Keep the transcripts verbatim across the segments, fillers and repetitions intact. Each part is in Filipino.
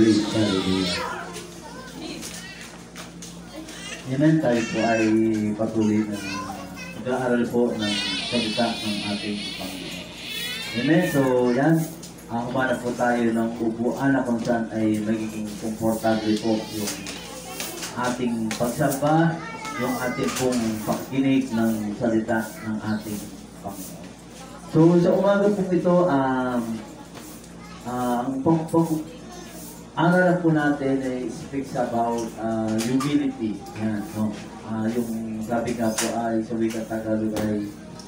praise. Hallelujah. Amen. Tayo po ay patuloy ng mag-aaral po ng salita ng ating Panginoon. Amen. So, yan. Uh, Kumanap po tayo ng upuan na kung saan ay magiging komportable po yung ating pagsamba, yung ating pong pakikinig ng salita ng ating Panginoon. So, sa umaga po ito, um, uh, ang pag-aaral po natin ay speaks about uh, humility. Yan, no? Uh, yung sabi nga po ay sa wikang Tagalog ay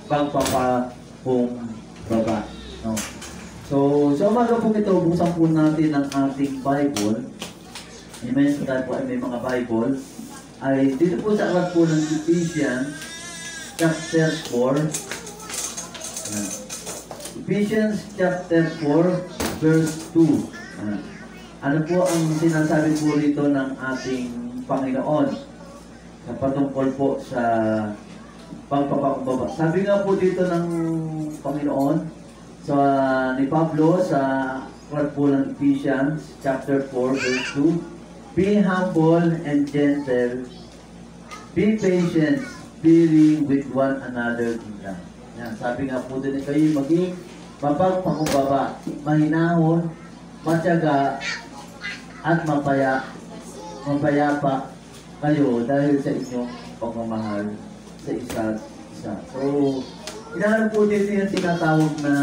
pagpapakumbaba. No? So, sa umaga po ito, buksan po natin ang ating Bible. Amen. So, dahil po ay may mga Bible. Ay, dito po sa aklat po ng Ephesians, chapter four. Ayan. Ephesians chapter four, verse two. Ayan. Ano po ang sinasabi po rito ng ating Panginoon na patungkol po sa pagpapakumbaba? Sabi nga po dito ng Panginoon, sa uh, ni Pablo sa aklat po ng Ephesians chapter four verse two, be humble and gentle, be patient, bearing with one another in love. Yan, sabi nga po din kayo maging mapagpakumbaba, mahinahon, matyaga, at mapaya, mapayapa kayo dahil sa inyong pagmamahal sa isa't isa. So, inaano po dito yung tinatawag na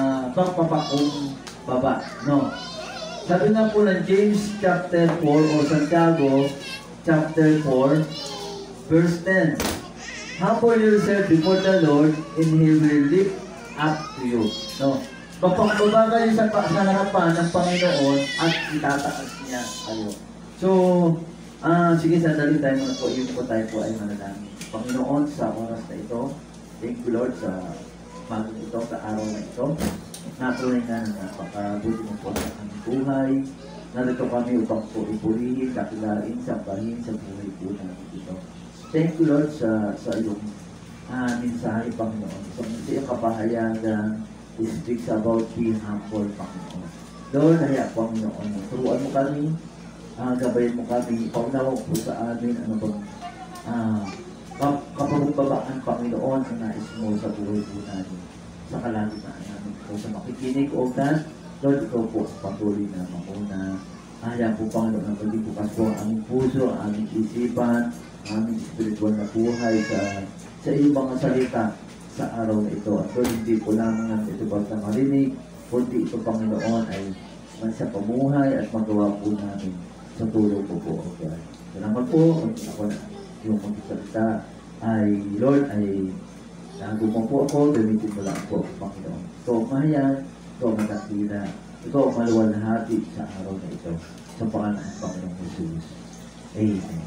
pagpapakumbaba, no? Sabi nga po ng James chapter four o Santiago chapter four verse ten, humble yourself before the Lord and He will lift up to you. No? Magpakumbaba kayo sa, sa harapan ng Panginoon at itataas niya kayo. So, uh, sige, sandali tayo muna po. Yun po tayo po ay manalangin. Panginoon, sa oras na ito, thank you Lord sa umaga ito, sa araw na ito. Natuloy na na napakabuti mo po sa aming buhay. Narito kami upang po ipurihin, kakilain, sambahin sa buhay po namin ito. Thank you Lord sa, sa iyong uh, mensahe, Panginoon. Sa so, iyong kapahayagan, it speaks about being humble, Panginoon. Lord, haya, Panginoon, turuan mo kami, uh, gabayan mo kami, paunawa po sa amin, ano bang uh, kapagumbabaan, Panginoon, ang nais mo sa buhay po namin, sa kalalitaan namin. So, sa makikinig, O God, Lord, ikaw po patuloy na mauna. Haya po, Panginoon, na maging bukas po ang aming puso, ang aming isipan, ang aming spiritual na buhay sa, sa iyong mga salita sa araw na ito. At Lord, hindi po lamang ito basta marinig, kundi ito, Panginoon, ay man sa pamuhay at magawa po namin sa tulong po po, O God. Salamat po, at ako na yung magsalita ay, Lord, ay nagumang po ako, gamitin mo lang po, Panginoon. Ito ang mahayan, ito ang matatila, ito ang maluwalhati sa araw na ito, sa pangalan ng Panginoong Jesus. Amen.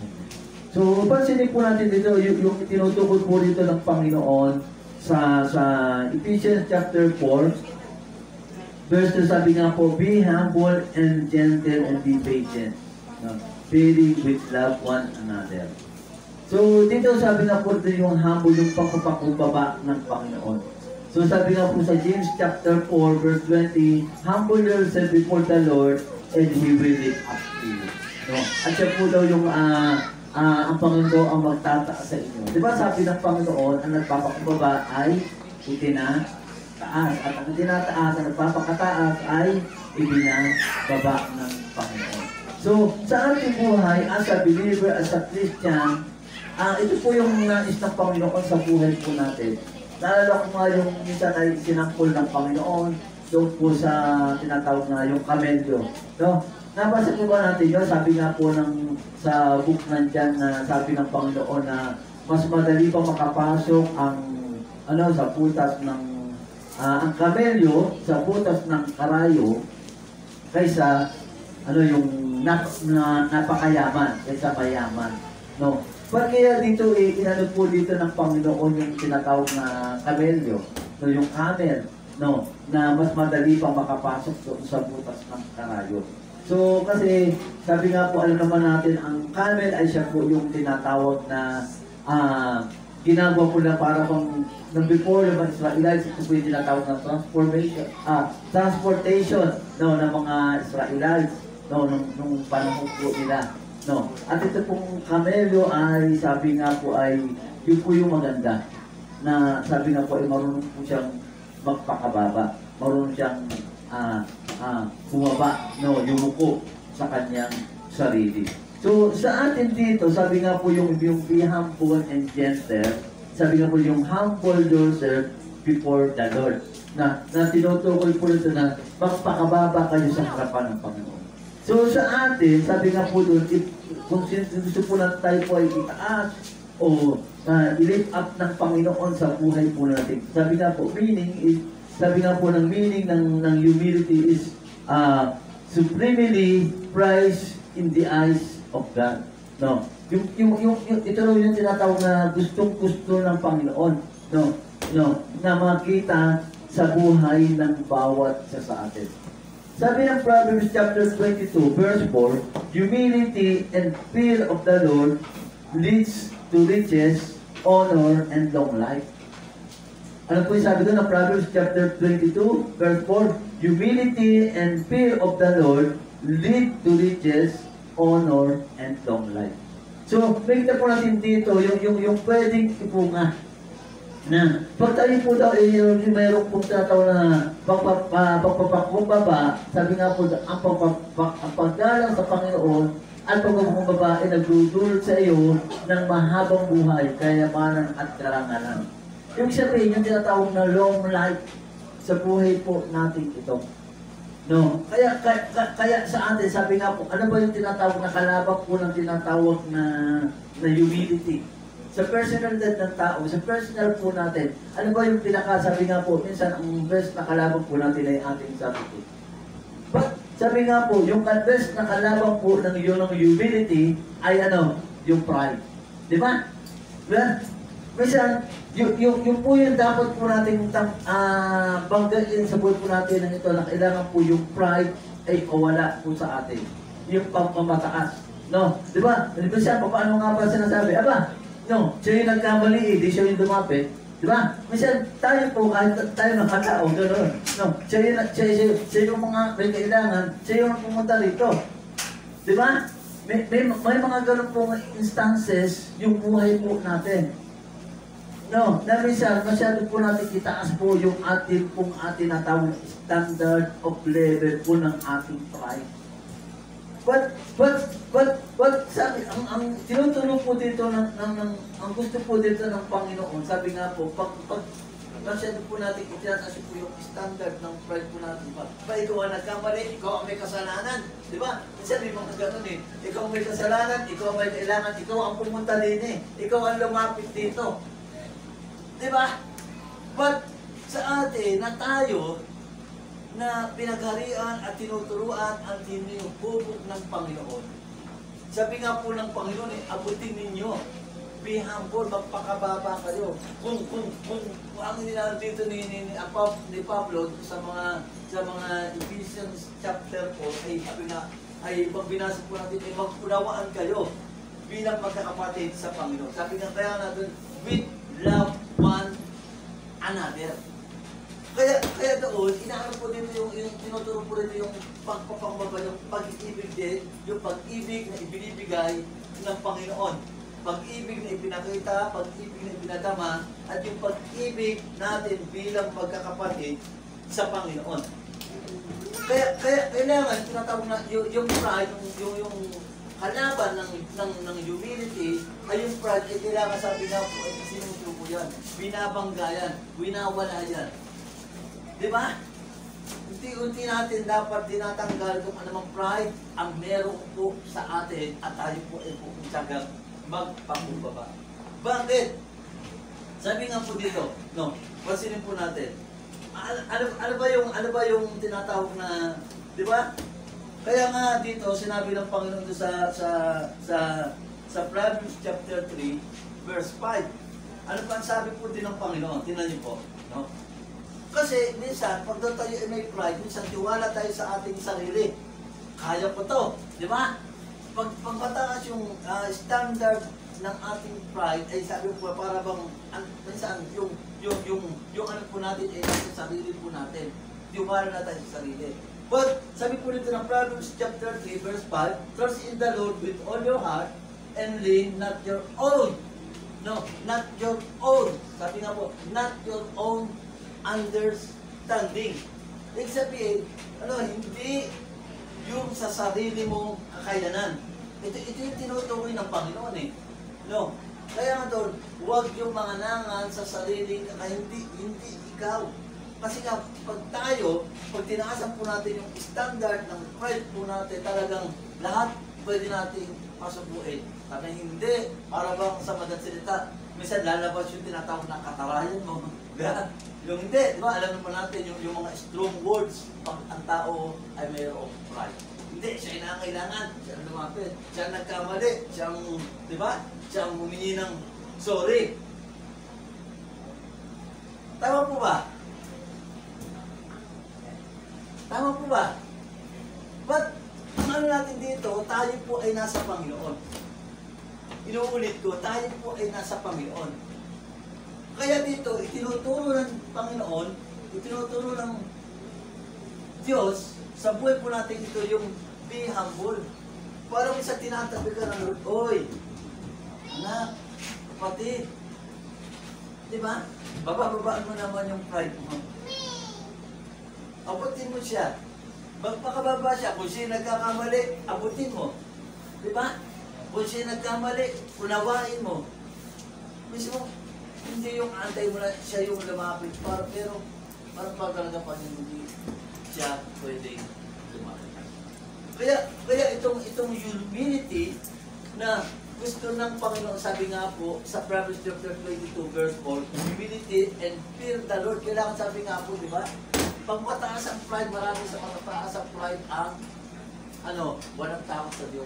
So, pansinin po natin dito, yung, yung tinutukod po dito ng Panginoon sa, sa Ephesians chapter four, verse two, sabi nga po, be humble and gentle and be patient, no? Bearing with love one another. So, dito sabi nga po dito yung humble, yung pagpapakumbaba ng Panginoon. So, sabi nga po sa James chapter four, verse twenty, humble yourself before the Lord and He will lift up to you. No? At siya po daw yung uh, uh, ang Panginoon ang magtataas sa inyo. Diba sabi ng Panginoon, ang nagpapakumbaba ay itinataas. At ang tinataas, ang nagpapakataas ay ibinababa ng Panginoon. So, sa ating buhay, as a believer, as a Christian, uh, ito po yung nais ng Panginoon sa buhay po natin. Naalala ko nga yung minsan ay sinampol ng Panginoon doon po sa tinatawag na yung kamelyo. No? Nabasa po ba natin yun? Sabi nga po ng, sa book nandyan na sabi ng Panginoon na mas madali pa makapasok ang ano sa putas ng uh, ang kamelyo sa putas ng karayo kaysa ano yung nap, na, napakayaman kaysa mayaman. No? But kaya dito eh, inano po dito ng Panginoon yung tinatawag na kamelyo, no, yung camel, no, na mas madali pang makapasok doon sa butas ng karayo. So, kasi, sabi nga po, alam naman natin, ang camel ay siya po yung tinatawag na uh, ginagawa po na para pang nang before yung mga Israelites, ito po yung tinatawag na transformation, ah, transportation no, ng mga Israelites. no, nung, nung panahon po nila. No. At ito pong kamelyo ay, sabi nga po ay, yun po yung maganda. Na sabi nga po ay marunong po siyang magpakababa. Marunong siyang uh, uh, bumaba, no, yumuko sa kanyang sarili. So, sa atin dito, sabi nga po yung, yung be humble and gentle, sabi nga po yung humble yourself before the Lord. Na, na tinutukoy po ito na magpakababa kayo sa harapan ng Panginoon. So sa atin, sabi nga po doon, if, kung gusto po natin tayo po ay itaas o uh, i-lift up ng Panginoon sa buhay po natin. Sabi nga po, meaning is, sabi nga po ng meaning ng, ng humility is uh, supremely prized in the eyes of God. No? Yung, yung, yung, yung, ito rin yung tinatawag na gustong-gusto ng Panginoon. No? No? Na makita sa buhay ng bawat isa sa atin. Sabi ng Proverbs chapter twenty-two, verse four, humility and fear of the Lord leads to riches, honor, and long life. Ano po yung sabi doon ng Proverbs chapter twenty-two, verse four? Humility and fear of the Lord lead to riches, honor, and long life. So, makita po natin dito, yung, yung, yung pwedeng ipunga na pag tayo po daw eh, yung mayroong pong tinatawag na pagpapakumbaba, sabi nga po, ang paggalang sa Panginoon at pagpapakumbaba ay nagdudulot sa iyo ng mahabang buhay, kayamanan at karangalan. Yung sabihin, yung tinatawag na long life sa buhay po natin ito. No? Kaya, kaya, kaya sa atin, sabi nga po, ano ba yung tinatawag na kalabang po ng tinatawag na, na humility? Sa personalidad ng tao, sa personal po natin, ano ba yung pinakasabi nga po, minsan ang best na kalaban po natin ay ating sarili. But sabi nga po, yung best na kalaban po ng yun ng humility ay ano, yung pride. Di ba? Well, minsan, yung, yung, yung po yung dapat po natin uh, banggain sa buhay po natin ng ito na kailangan po yung pride ay kawala po sa atin. Yung pagmamataas. No? Di ba? Di ba siya, paano nga ba sinasabi? Aba, no, siya yung nagkamali eh, di siya yung dumapit. Di ba? Minsan, tayo po, kahit tayo ng katao, gano'n. No, siya yung, siya, siya, siya yung mga may kailangan, siya yung pumunta rito. Di ba? May, may, may mga gano'n pong instances yung buhay po natin. No, na minsan, masyado po natin itaas po yung ating pong ating natawag standard of level po ng ating pride. But, but, but, but, sabi, ang, ang tinutulong po dito ng, ng, ng, ang gusto po dito ng Panginoon, sabi nga po, pag, pag, masyado po natin, itinataas po yung standard ng pride po natin. Pa, pa ikaw ang nagkamali, ikaw ang may kasalanan. Di ba? Kasi may mga ganun eh. Ikaw ang may kasalanan, ikaw ang may kailangan, ikaw ang pumunta din eh. Ikaw ang lumapit dito. Di ba? But, sa atin, na tayo, na pinagharian at tinuturuan ang tinububog ng Panginoon. Sabi nga po ng Panginoon, eh, abutin ninyo. Be humble, magpakababa kayo. Kung, kung, kung, kung ang nilalang dito ni, ni, ni, ni Pablo sa mga sa mga Ephesians chapter four, ay sabi nga, ay pag binasa po natin, ay magpunawaan kayo bilang magkakapatid sa Panginoon. Sabi nga kaya nga doon, with love one another. Kaya, kaya doon, inaano po dito yung, yung tinuturo po dito yung pagpapakababa, yung pag-ibig din, yung pag-ibig na ibinibigay ng Panginoon. Pag-ibig na ipinakita, pag-ibig na ipinadama, at yung pag-ibig natin bilang magkakapatid sa Panginoon. Kaya, kaya kailangan, tinatawag na yung, yung pride, yung, yung, yung kalaban ng, ng, ng humility, ay yung pride, ay kailangan sabi nga po, ay sinusubo yan, binabangga yan, winawala yan. Di ba? Unti-unti natin dapat dinatanggal kung anumang pride ang meron po sa atin at tayo po ay pupuntagang magpakumbaba. Bakit? Sabi nga po dito, no, pansinin po natin. Ano, ano, ano ba yung ano ba yung tinatawag na, di ba? Kaya nga dito sinabi ng Panginoon sa sa sa sa Proverbs chapter three verse five. Ano pa ang sabi po din ng Panginoon? Tingnan niyo po, no? Kasi minsan, pag doon tayo ay may pride, minsan tiwala tayo sa ating sarili. Kaya ko to, di ba? Pag pagpataas yung uh, standard ng ating pride, ay sabi po, para bang, an, minsan, yung, yung, yung, yung ano po natin, ay nasa sarili po natin. Tiwala na tayo sa sarili. But, sabi po dito ng Proverbs chapter three, verse five, trust in the Lord with all your heart and lean not your own. No, not your own. Sabi nga po, not your own understanding. Ibig sabihin, ano, hindi yung sa sarili mong kakayanan. Ito, ito yung tinutukoy ng Panginoon eh. No? Kaya nga doon, huwag yung mga nangan sa sariling kakayanan, hindi, hindi ikaw. Kasi nga, pag tayo, pag tinaasan po natin yung standard ng pride po natin, talagang lahat pwede natin pasubuin. Sabi hindi, para bang sa madaling salita, minsan lalabas yung tinatawag na katarayan mo. Yung hindi, di ba, alam naman natin yung, yung mga strong words pag ang tao ay mayroong pride. Hindi, siya yung nangangailangan, siya ang lumapit, siya ang nagkamali, siya ang, di ba, siya ang humingi ng sorry. Tama po ba? Tama po ba? But, ang ano natin dito, tayo po ay nasa Panginoon. Inuulit ko, tayo po ay nasa Panginoon. Kaya dito, itinuturo ng Panginoon, itinuturo ng Diyos, sa buhay po natin ito yung be humble. Parang isa tinatabi ka ng Lord, oy, anak, kapatid, di ba? Babababaan mo naman yung pride mo. Abutin mo siya. Magpakababa siya. Kung siya nagkakamali, abutin mo. Di ba? Kung siya nagkamali, unawain mo. Mismo, hindi yung antay mo na siya yung lumapit. Para, pero, parang pa talaga pa hindi siya pwedeng lumapit. Kaya, kaya itong, itong humility na gusto ng Panginoon, sabi nga po, sa Proverbs chapter twenty-two, verse four, humility and fear the Lord. Kailangan sabi nga po, di ba? Pag mataas ang pride, marami sa mataas ang pride ang, ano, walang takot sa Diyos.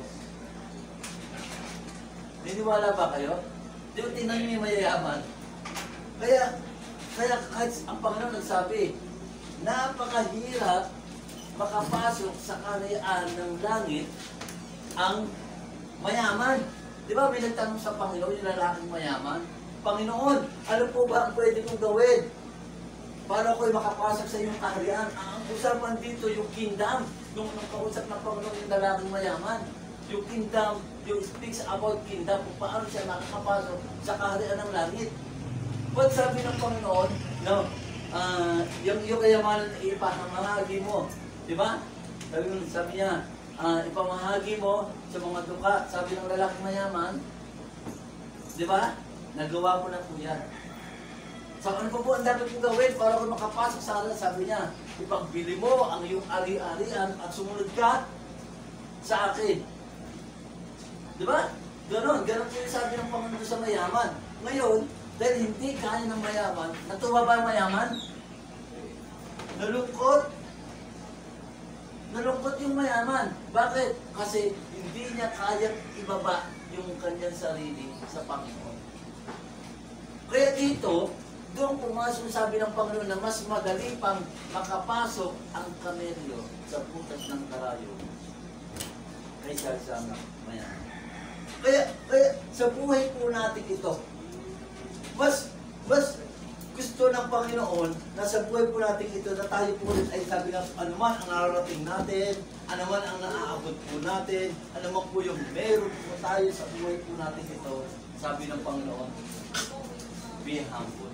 Niniwala ba kayo? Di ba tingnan niyo yung mayayaman? Kaya, kaya kahit ang Panginoon nagsabi, napakahirap makapasok sa kalayaan ng langit ang mayaman. Di ba may nagtanong sa Panginoon, yung lalaking mayaman? Panginoon, ano po ba ang pwede kong gawin para ako'y makapasok sa iyong kaharian? Ang usapan dito yung kingdom. Nung nakausap ng Panginoon yung lalaking mayaman, yung kingdom, yung speaks about kingdom, kung paano siya makakapasok sa kaharian ng langit. But sabi ng Panginoon, no, uh, yung, yung kayamanan na ipamahagi mo, di ba? Sabi, sabi niya, uh, ipamahagi mo sa mga duka. Sabi ng lalaking mayaman, di ba? Nagawa ko na po yan. So, ano po po ang dapat kong gawin para kung makapasok sa akin? Sabi niya, ipagbili mo ang iyong ari-arian at sumunod ka sa akin. Di ba? Ganon. Ganon po yung sabi ng Panginoon sa mayaman. Ngayon, dahil hindi kaya ng mayaman, natuwa ba ang mayaman? Nalungkot. Nalungkot yung mayaman. Bakit? Kasi hindi niya kayang ibaba yung kanyang sarili sa Panginoon. Kaya dito, doon pumasok sabi ng Panginoon na mas madali pang makapasok ang kamelyo sa butas ng karayo kaysa sa mayaman. Kaya, kaya sa buhay po natin ito, mas, mas gusto ng Panginoon na sa buhay po natin ito na tayo po rin ay sabi nga, ano man ang nararating natin, ano man ang naaabot po natin, ano man po yung meron po tayo sa buhay po natin ito, sabi ng Panginoon, be humble.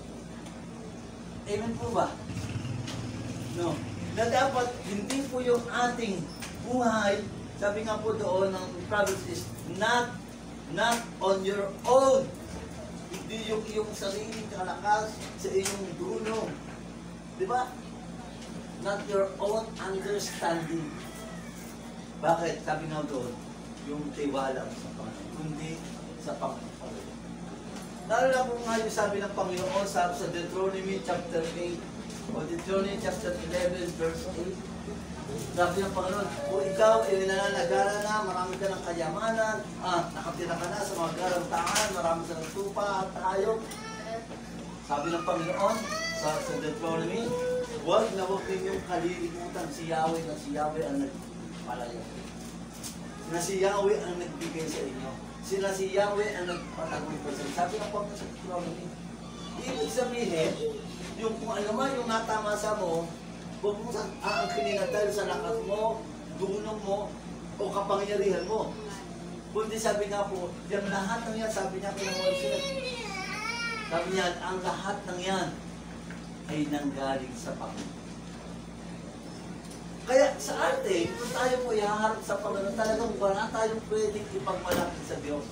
Amen po ba? No. Na dapat hindi po yung ating buhay, sabi nga po doon ng Proverbs is not, not on your own. Hindi yung iyong sariling kalakas sa iyong dulo. Di ba? Not your own understanding. Bakit? Sabi nga doon, yung tiwala sa Panginoon, kundi sa Panginoon. Lalo na po nga yung sabi ng Panginoon sa, sa Deuteronomy chapter eight o Deuteronomy chapter eleven verse eight. Sabi ng Panginoon, kung ikaw ay nananagara na, marami ka ng kayamanan, ah, nakatira ka na sa mga garantaan, marami ka ng tupa at hayop. Sabi ng Panginoon sa, sa Deuteronomy, huwag na huwag ninyong kalilimutan si Yahweh na si Yahweh ang nagpalayo. Na si Yahweh ang nagbigay sa inyo. Sila si Yahweh ang nagpatagoy pa sa inyo. Sabi ng Panginoon sa Deuteronomy, ibig sabihin, yung kung ano man yung natamasa mo, Huwag mong aangkinin na dahil sa lakas mo, dunong mo, o kapangyarihan mo. Kundi sabi nga po, yung lahat ng yan, sabi niya kay Moises, sabi niya, ang lahat ng yan ay nanggaling sa Panginoon. Kaya sa atin, kung tayo po ihaharap sa Panginoon, talagang wala tayong pwedeng ipagmalaki sa Diyos.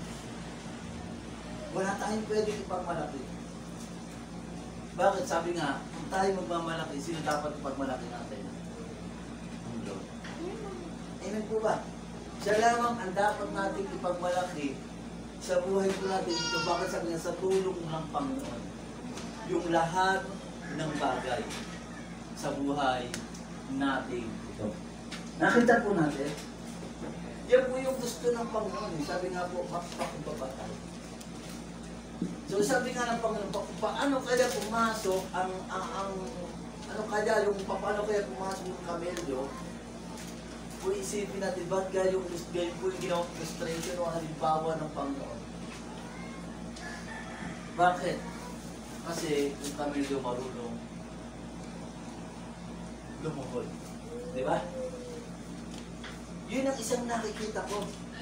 Wala tayong pwedeng ipagmalaki. Bakit? Sabi nga, kung tayo magmamalaki, sino dapat ipagmalaki natin? Ang Lord. Amen po ba? Siya lamang ang dapat natin ipagmalaki sa buhay po natin ito. Bakit sabi nga, sa tulong ng Panginoon, yung lahat ng bagay sa buhay natin ito. Nakita po natin. Yan po yung gusto ng Panginoon. Sabi nga po, makapagbabatay. So sabi nga ng Panginoon, pa, paano kaya pumasok ang, ang, ang ano kaya yung paano kaya pumasok yung kamelyo? Kung isipin natin, ba't gaya yung, gaya po yung ginawang frustration o halimbawa ng Panginoon? Bakit? Kasi yung kamelyo marunong lumuhod. Di ba? Yun ang isang nakikita ko.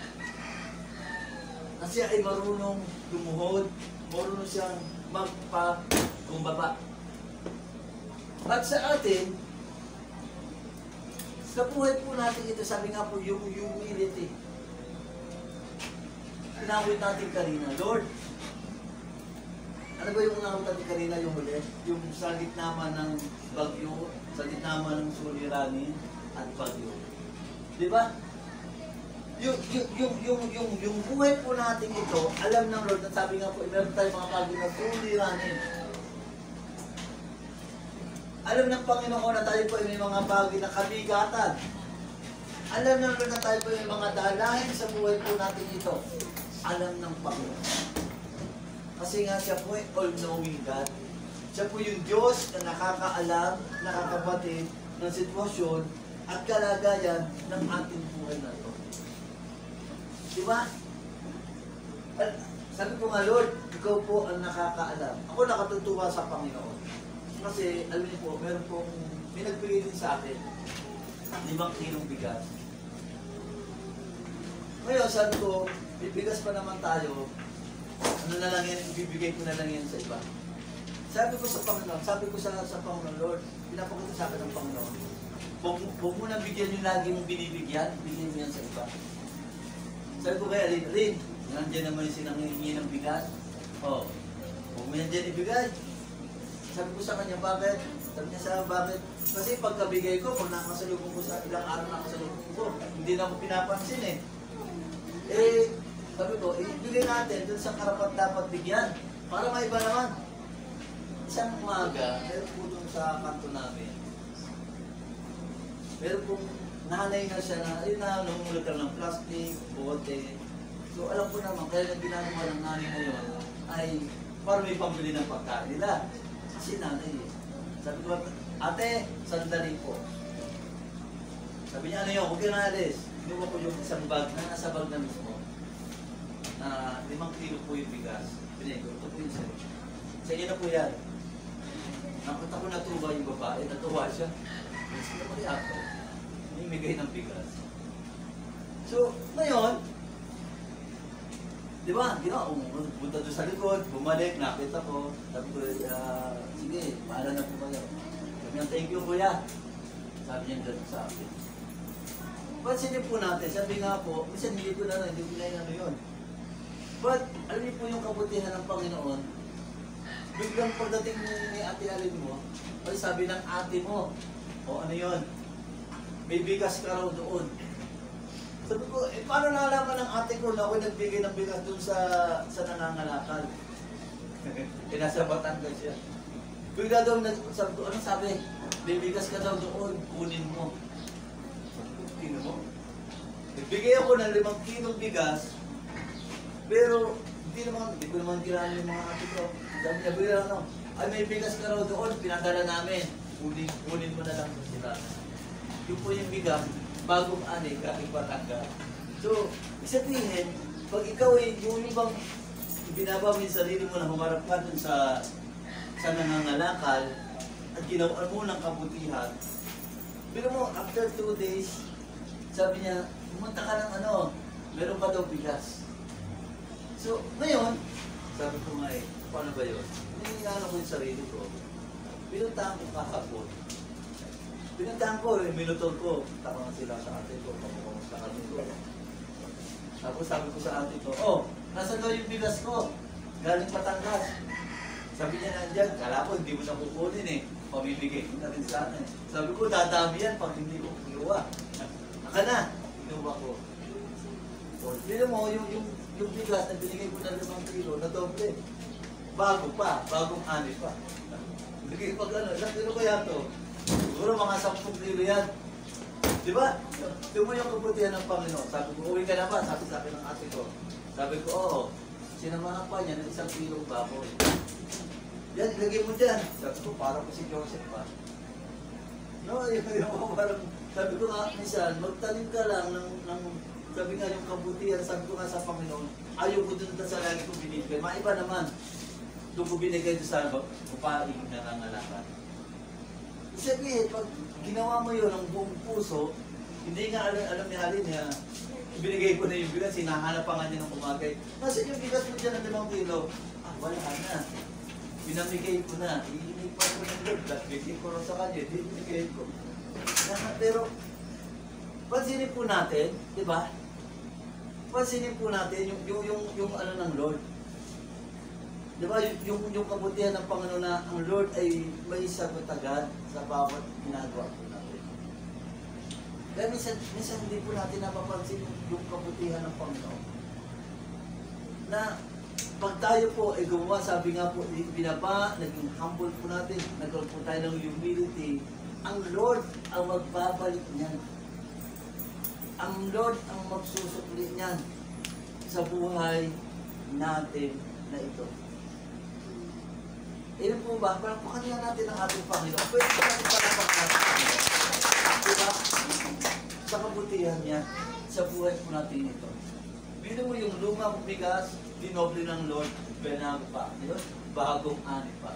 Na siya ay marunong lumuhod, marunong siyang magpakumbaba. At sa atin, sa buhay po natin ito, sabi nga po, yung humility. Pinawit natin kanina, Lord, ano ba yung unang natin kanina, yung huli? Yung sa gitna ng bagyo, sa gitna ng suliranin at bagyo. Di ba? Yung, yung, yung, yung, yung, yung buhay po natin ito, alam ng Lord, at sabi nga po, meron tayong mga bagyo na suliranin. Alam ng Panginoon na tayo po ay may mga bagay na kabigatan. Alam ng Lord na tayo po ay may mga dalahin sa buhay po natin ito. Alam ng Panginoon. Kasi nga siya po ay all-knowing God. Siya po yung Diyos na nakakaalam, nakakabatid ng sitwasyon at kalagayan ng ating buhay na ito. Diba? Sabi ko nga, Lord, ikaw po ang nakakaalam. Ako nakatutuwa sa Panginoon. Kasi, alam niyo po, meron pong, may nagbigay din sa akin, limang kilong bigas. Ngayon, sabi ko, bibigas pa naman tayo, ano na lang yan, ibibigay ko na lang yan sa iba. Sabi ko sa Panginoon, sabi ko sa, sa Panginoon, Lord, pinapakita sa akin ng Panginoon, huwag, huwag mo na bigyan yung lagi mong binibigyan, bigyan mo yan sa iba. Sabi ko kaya, Rin, Rin, nandiyan naman yung sinanghingi ng bigas. O, oh, huwag mo yan dyan ibigay. Sabi ko sa kanya, bakit? Sabi niya sa bakit? Kasi pagkabigay ko, pag nakasalubong ko sa ilang araw nakasalubong ko, hindi na ako pinapansin eh. Eh, sabi ko, ibigay natin dun sa karapat dapat bigyan. Para may iba naman. Isang umaga, meron po dun sa kanto namin. Meron pong nanay na siya na, ayun na, namumulot lang ng plastic, bote. So alam ko naman, kaya nang ginagawa ng nanay na yun, ay para may pambili ng pagkain nila. Kasi nanay eh. Sabi ko, ate, sandali po. Sabi niya, ano yun, huwag ka na alis. Inuwa ko yung isang bag na nasa bag na mismo. Na limang kilo po yung bigas. Pinay ko, ito po yung sa'yo. Sa inyo na po yan. Nakita ko natuwa yung babae, natuwa siya. Sino ko rin ako? Namimigay ng bigas. So, ngayon, di ba, ginawa, pumunta doon sa likod, bumalik, nakita ko, sabi ko, uh, sige, pahala na po kayo. Sabi niya, thank you kuya. Sabi niya gano'n sa akin. Pansinin po natin, sabi nga po, minsan hindi ko na, hindi ko na yung ano yun. But, alam niyo po yung kabutihan ng Panginoon, biglang pagdating ni Ate Alin mo, ay sabi ng ate mo, o ano yun, may bigas ka raw doon. Sabi ko, eh paano nalaman ng ate ko na ako'y nagbigay ng bigas doon sa sa nangangalakal? E nasa Batangas siya. Bigla daw, sabi ko, ano sabi? May bigas ka daw doon, kunin mo. Sabi ko, kino mo? Nagbigay ako ng limang kilong bigas, pero hindi naman, hindi ko naman ginaan yung mga ate ko. Sabi niya, bigla ano, ay may bigas ka raw doon, pinadala namin. Kunin, kunin mo na lang sa sila. Yung po yung bigas, bagong ani, galing Batangas. So, isabihin, pag ikaw ay yung bang ibinaba mo yung sarili mo na humarap ka dun sa sa nangangalakal, at ginawa mo ng kabutihan, pero mo, after two days, sabi niya, pumunta ka ng ano, meron pa daw bigas. So, ngayon, sabi ko nga eh, paano ba yun? Hinihingala ko yung sarili ko. Pinuntahan ko kahapon. Pinuntahan ko, eh, minutor ko. Taka sila sa ate ko, pamukamusta kami ko. Tapos sabi ko sa ate ko, oh, nasa daw yung bigas ko? Galing Batangas. Sabi niya nandyan, kala ko hindi mo na kukunin eh. Pamimigay ko na rin sana eh. Sabi ko, dadami yan pag hindi ko kinuha. Aka na, kinuha ko. O, tignan mo, yung, yung, yung bigas na binigay ko na limang kilo, na doble. Bago pa, bagong ani pa. Bigay pag ano, ilang kilo kaya to? Siguro mga sampung kilo yan. Di ba? Tignan mo yung kabutihan ng Panginoon. Sabi ko, uwi ka na ba? Sabi sa akin ng ate ko. Sabi ko, oo. Sinamahan pa niya ng isang kilong baboy. Yan, ilagay mo dyan. Sabi ko, parang ko si Jonson pa. No, yung, yung parang, sabi ko nga, minsan, magtanim ka lang ng, ng, sabi nga yung kabutihan, sabi ko nga sa Panginoon, ayaw ko dun sa lagi kong binibigay. Maiba naman, doon ko binigay doon sa upaing nangangalakan. Sabihin, pag ginawa mo yun ng buong puso, hindi nga alam, alam ni Halin niya, ibinigay ko na yung bigas, hinahanap pa nga niya ng kumagay. Kasi yung bigas mo dyan ng limang kilo, ah, wala na. Binamigay ko na, iinig pa ko ng Lord, bigay ko rin sa kanya, binigay ko. Pero, pansinin po natin, di ba? Pansinin po natin yung, yung, yung, yung ano ng Lord. Di ba, yung, yung, yung kabutihan ng Panginoon na ang Lord ay may sagot agad sa bawat ginagawa po natin. Kaya minsan, minsan hindi po natin napapansin yung, yung kabutihan ng Panginoon. Na, pag tayo po ay gumawa, sabi nga po, binaba, naging humble po natin, nagkaroon po tayo ng humility, ang Lord ang magbabalik niyan. Ang Lord ang magsusukli niyan sa buhay natin na ito. Ilan po ba? Parang pakanya natin ang ating Panginoon. Pwede po natin palapakan natin. Diba? Sa kabutihan niya, sa buhay po natin ito. Bino mo yung lumang bigas, dinoble ng Lord, binago pa. Diba? Bagong ani pa.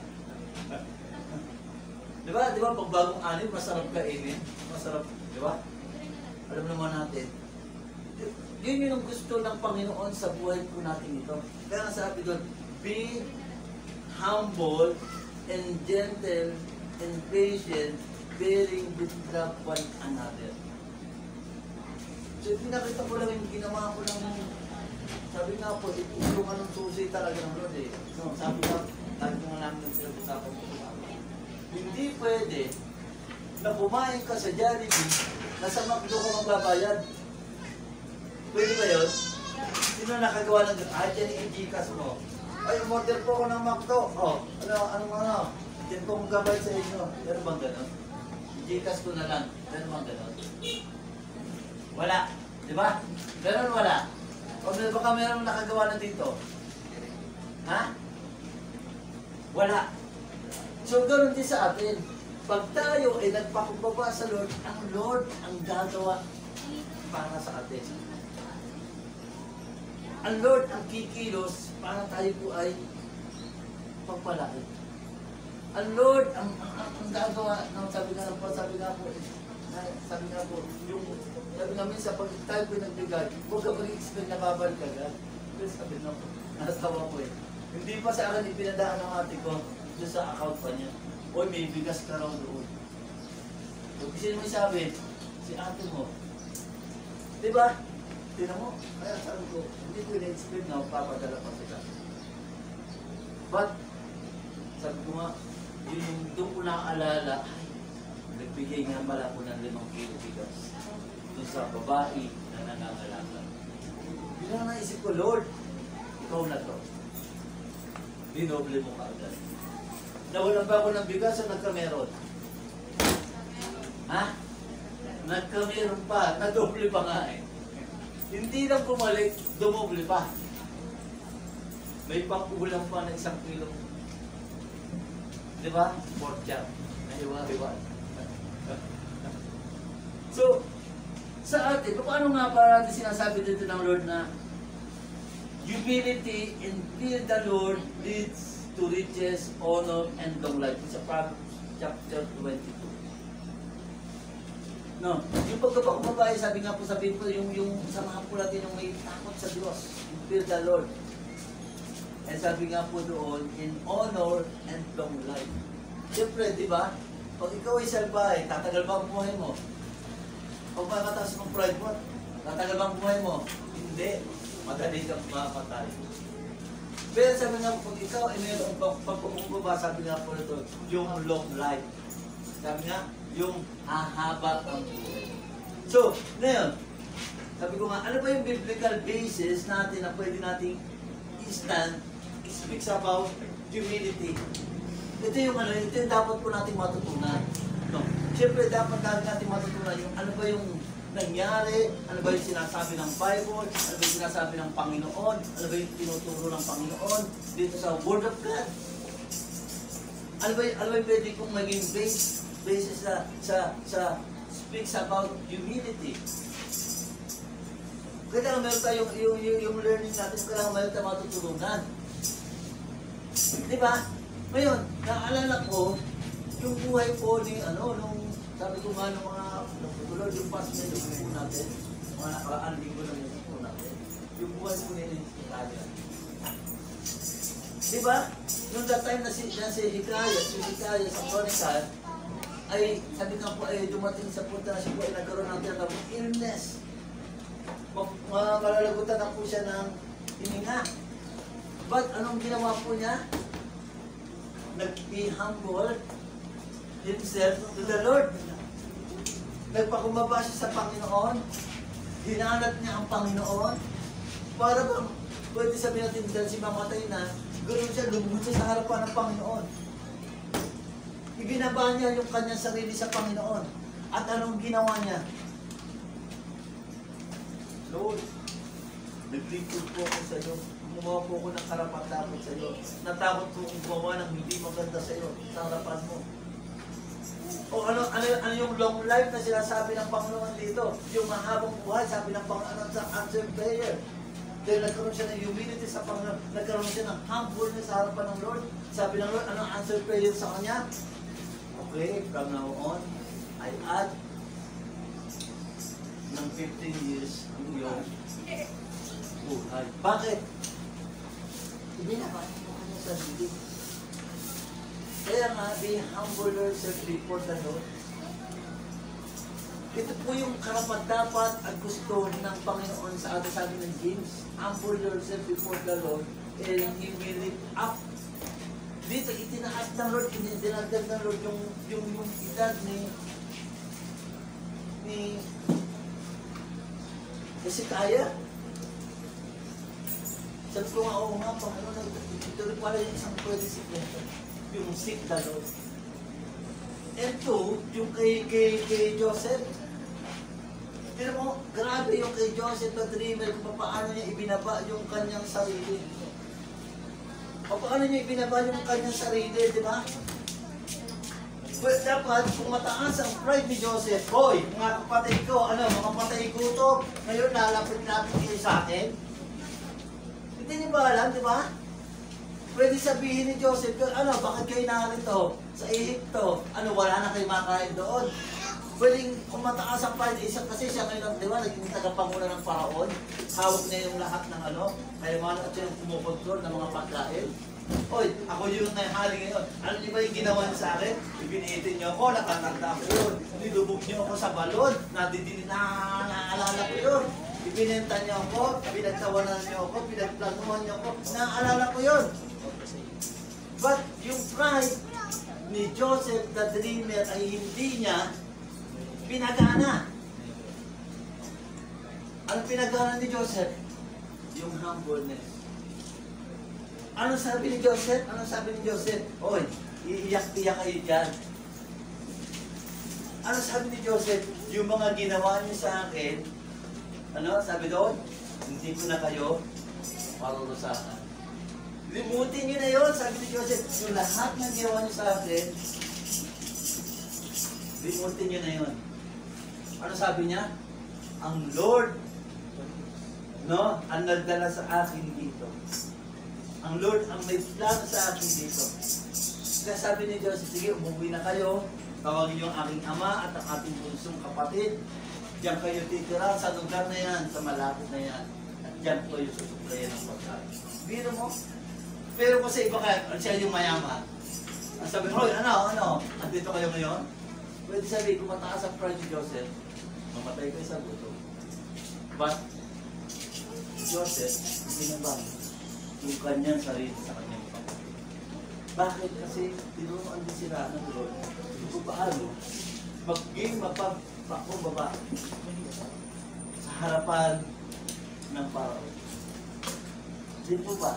Diba? Diba? Pag bagong ani, masarap kainin. Masarap. Diba? Alam naman natin. Yun yung gusto ng Panginoon sa buhay po natin ito. Kaya nga sabi doon, be humble and gentle and patient, bearing with love one another. So, pinakita ko lang yung ginawa ko lang yung sabi nga po, itulungan ng susi talaga ng Lord eh. So, sabi nga, sabi ko nga namin yung pinag-usapan ko. Hindi pwede na kumain ka sa Jollibee na sa McDo ka magbabayad. Pwede ba yun? Sino nakagawa ng gano'n? Ay, dyan yung Gcash mo. Ay, umorder po ako ng McDo. Oh, ano, anong ano? Dyan po magbabayad sa inyo. Meron bang gano'n? Gcash ko na lang. Meron bang gano'n? Wala. Di ba? Gano'n wala. O baka meron nakagawa na dito? Ha? Wala. So, ganoon din sa atin. Pag tayo ay nagpakumbaba sa Lord, ang Lord ang gagawa para sa atin. Ang Lord ang kikilos para tayo po ay pagpalaki. Ang Lord ang, ang, ang, ang gagawa, no, sabi nga po, sabi nga po, sabi nga po, yung sabi nga minsan, pag tayo po nagbigay, huwag ka mag-expect na babalik agad. Pero sabi na po, nasawa ko eh. Hindi pa sa akin ipinadaan ng ate ko, doon sa account pa niya. Oy, may bigas ka raw doon. So, kasi mo sabi, si ate mo. Diba? Tinan mo, kaya sabi ko, hindi ko in-expect na papadala pa sila. But, sabi ko nga, yun yung doon ko nakaalala, ay, nagbigay nga pala ko ng limang kilo bigas doon sa babae na nangangalakan. Bilang naisip ko, Lord, ikaw na to. Dinoble mo ka agad. Nawalan ba ako ng bigas o nagkameron? Ha? Nagkameron pa. Nadoble pa nga eh. Hindi lang bumalik, dumoble pa. May pang-ulam pa na isang kilo. Di ba? Pork chop. Nahiwa-hiwa. So, sa atin, paano nga para sinasabi dito ng Lord na humility and fear the Lord leads to riches, honor, and long life. Sa Proverbs chapter twenty-two. No, yung pagkapakumabahay, sabi nga po, sabihin po, yung, yung samahan po natin yung may takot sa Diyos, yung fear the Lord. And sabi nga po doon, in honor and long life. Siyempre, di ba? Pag ikaw ay salbahe, tatagal ba ang buhay mo? Pag makataas ng pride mo, tatagal ba ang buhay mo? Hindi. Madali kang mapatay. Pero sabi nga po, pag ikaw ay mayroong pagpapakumbaba, sabi nga po ito, yung long life. Sabi nga, yung hahaba ang buhay. So, ngayon, sabi ko nga, ano ba yung biblical basis natin na pwede nating i-stand? It speaks about humility. Ito yung ano, ito yung dapat po nating matutunan. No? Siyempre, dapat natin matutunan yung ano ba yung nangyari, ano ba yung sinasabi ng Bible, ano ba yung sinasabi ng Panginoon, ano ba yung tinuturo ng Panginoon dito sa Word of God. Ano ba yung, ano ba yung pwede kong maging base, basis sa, sa, sa speaks about humility. Kailangan meron tayo yung, yung, yung, yung learning natin, kailangan meron tayo matutunan. Di ba? Ngayon, naalala ko, yung buhay po ni, ano, nung, sabi ko nga ng mga, nung yung past na yung po natin, mga nakaraan linggo na yung po natin, yung buhay po ni Hikaya. Di ba? Nung that time na si, na si Hikaya, si Hikaya sa Chronicle, ay, sabi nga po, ay dumating sa punta na siya po, ay nagkaroon ng tinatawag illness. Malalagutan na po siya ng hininga. But anong ginawa po niya? Nag-be humble himself to the Lord. Nagpakumbaba siya sa Panginoon. Hinanat niya ang Panginoon. Para bang, pwede sabihin natin dahil si mamatay na, ganoon siya, lumuhod siya sa harapan ng Panginoon. Ibinaba niya yung kanyang sarili sa Panginoon. At anong ginawa niya? Lord, naglingkod po ako sa iyo. Gumawa po ako ng karapat-dapat sa iyo. Natakot po kung gumawa ng hindi maganda sa iyo sa harapan mo. O ano, ano, ano yung long life na sinasabi ng Panginoon dito? Yung mahabang buhay, sabi ng Panginoon sa answer prayer. Dahil nagkaroon siya ng humility sa Panginoon, nagkaroon siya ng humbleness sa harapan ng Lord. Sabi ng Lord, anong answer prayer sa kanya? Okay, from now on, I add ng fifteen years ang iyong buhay. Bakit? Ibinaba mo kanya sa sarili. Kaya nga, be humble yourself before the Lord. Ito po yung karapat-dapat at gusto ng Panginoon sa ating sabi ng James. Humble yourself before the Lord and He will lift up. Dito, itinaas ng Lord, dinagdag ng Lord yung, yung, yung edad ni ni kasi kaya. Sabi ko nga, oo nga, Panginoon, ito rin pala yung isang pwede sikreto. Yung seek the Lord. And two, yung kay, kay, kay Joseph. Pero mo, grabe yung kay Joseph the dreamer kung paano niya ibinaba yung kanyang sarili. Paano niya ibinaba yung kanyang sarili, di ba? Well, dapat, kung mataas ang pride ni Joseph, boy, mga kapatid ko, ano, mga patay ko to, ngayon lalapit-lapit kayo sa akin. Hindi niyo ba alam, di ba? Pwede sabihin ni Joseph, ano, bakit kayo narito sa Egypto? Ano, wala na kayo makain doon? Pwedeng, kung mataas ang pride, isa kasi siya ngayon, di ba, naging tagapanguna ng Paraon, hawak niya yung lahat ng ano, kaya mga at siya yung kumukontrol ng mga pagkain. Oy, ako yung nahali ngayon. Ano niyo ba yung ginawa niyo sa akin? Ibinitin niyo ako, nakatanda ko yun. Nilubog niyo ako sa balon, nadidinin na, naaalala ko yun. Ibinenta niyo ako, pinagtawanan niyo ako, pinagplanuhan niyo ako, naaalala ko yun. But yung pride ni Joseph the dreamer ay hindi niya pinagana. Anong pinagana ni Joseph? Yung humbleness. Ano sabi ni Joseph? Ano sabi ni Joseph? Oy, iiyak-iyak kayo dyan. Ano sabi ni Joseph? Yung mga ginawa niyo sa akin, ano sabi doon? Hindi ko na kayo parurusahan. Limutin niyo na yun, sabi ni Joseph. Yung lahat ng ginawa niyo sa akin, limutin niyo na yun. Ano sabi niya? Ang Lord, no, ang nagdala sa akin dito. Ang Lord ang may plano sa akin dito. Kaya sabi ni Diyos, sige, umuwi na kayo. Tawagin yung aking ama at ang ating bunsong kapatid. Diyan kayo titira sa lugar na yan, sa malapit na yan. At diyan po yung susuplayan ng pagkain. Biro mo? Pero kasi iba ka, siya yung mayaman. Ang sabi, Roy, ano, ano? Andito kayo ngayon? Pwede sabi, kung mataas ang price ni Joseph, mamatay kayo sa gutom. But, Joseph, hindi na ba yung kanyang sarili sa kanyang kapatid? Bakit? Kasi tinuruan din sila ng Lord kung paano mag-game magpapakumbaba sa harapan ng Paro. Di po ba?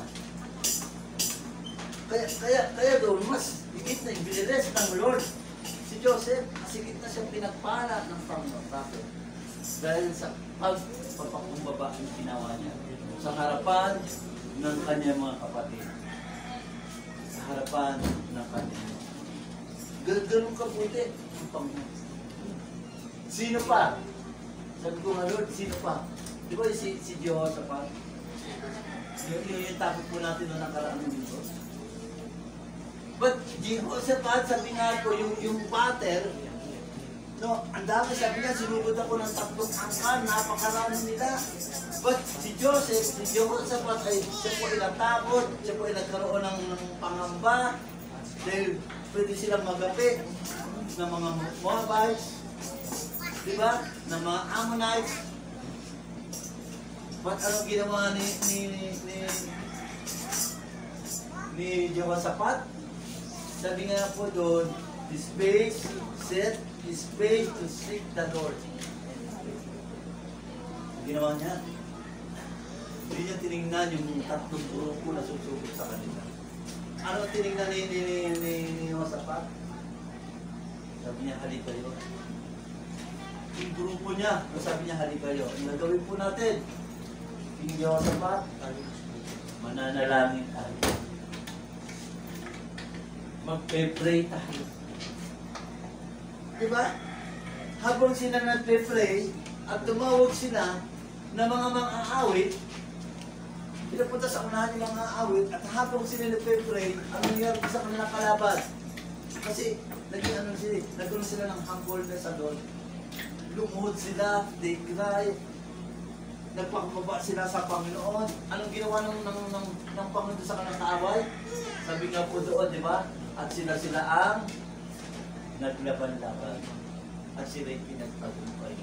Kaya, kaya, kaya doon, mas higit na ibinilis ng Lord si Joseph, mas higit na siyang pinagpala ng Panginoon. Bakit? Dahil sa pagpapakumbaba ang ginawa niya sa harapan ng kanyang mga kapatid. Sa harapan ng kanyang mga kapatid. Ganun kabuti ang Panginoon. Sino pa? Sabi ko nga, Lord, sino pa? Di ba si, si Jehoshaphat? Yung, yung, yung topic po natin noong nakaraan dito. But Jehoshaphat, sabi nga po, yung, yung pater, no, ang dami sabi niya, sinugod ako ng tatlong angkan, napakarami nila. But si Joseph, si Jehoshaphat ay siya po ay natakot, siya po ay nagkaroon ng, ng pangamba, dahil pwede silang magapi ng mga Moabites, di ba? Ng mga Ammonites. But anong ginawa ni ni ni ni Jehoshaphat? Sabi nga po doon, his face set his face to seek the Lord. Ginawa niya. Hindi niya tinignan yung tatlong grupo na susubok sa kanila. Ano tinignan ni ni ni ni, ni Jehoshaphat? Sabi niya, halika kayo. Yung grupo niya, sabi niya, halika kayo. Ang gagawin po natin, yung Jehoshaphat, mananalangin tayo. Magpe-pray tayo. Diba? Habang sila nagpe-pray at tumawag sila ng mga mang-aawit, pinapunta sa unahan ng mga aawit at habang sila nagpe-pray, ang nangyari sa kanilang kalaban. Kasi naging ano sila, nagkaroon sila ng humbleness sa Lord. Lumuhod sila, they cry, nagpakababa sila sa Panginoon. Anong ginawa ng, ng, ng, ng Panginoon sa kanilang kaaway? Sabi nga po doon, di ba? At sila sila ang naglaban-laban. At sila'y pinagtagumpay.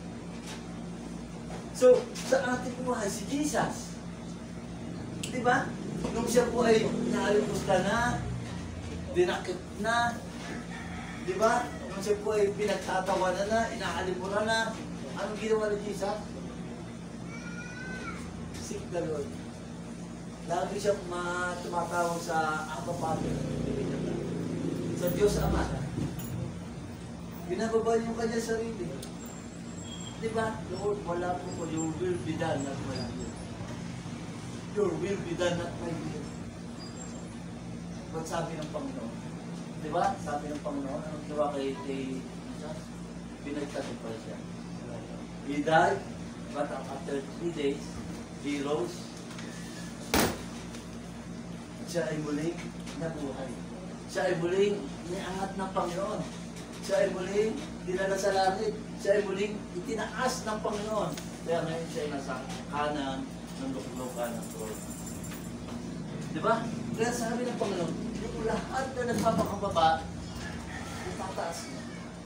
So, sa ating buhay, si Jesus, di ba? Nung siya po ay naalimos ka na, dinakip na, di ba? Nung siya po ay pinagtatawanan na, inaalimuran na, anong ginawa ni Jesus? Seek the Lord. Lagi siya tumatawag sa Abba Father, sa Diyos Ama. Binababa niyo kanya sarili. Di ba? Lord, wala po po, your will be done, not my will. Your will be done, not my will. Ba't sabi ng Panginoon? Di ba? Sabi ng Panginoon, anong gawa kay Jesus? Pinagtagumpay siya. He died, but after three days, he rose. Siya ay muling nabuhay. Siya ay muling niangat ng Panginoon. Siya ay muling dinala sa langit. Siya ay muling itinaas ng Panginoon. Kaya ngayon siya ay nasa kanan ng luklukan ng throne. Di ba? Kaya sabi ng Panginoon, yung lahat na nagpapakababa, itataas niya.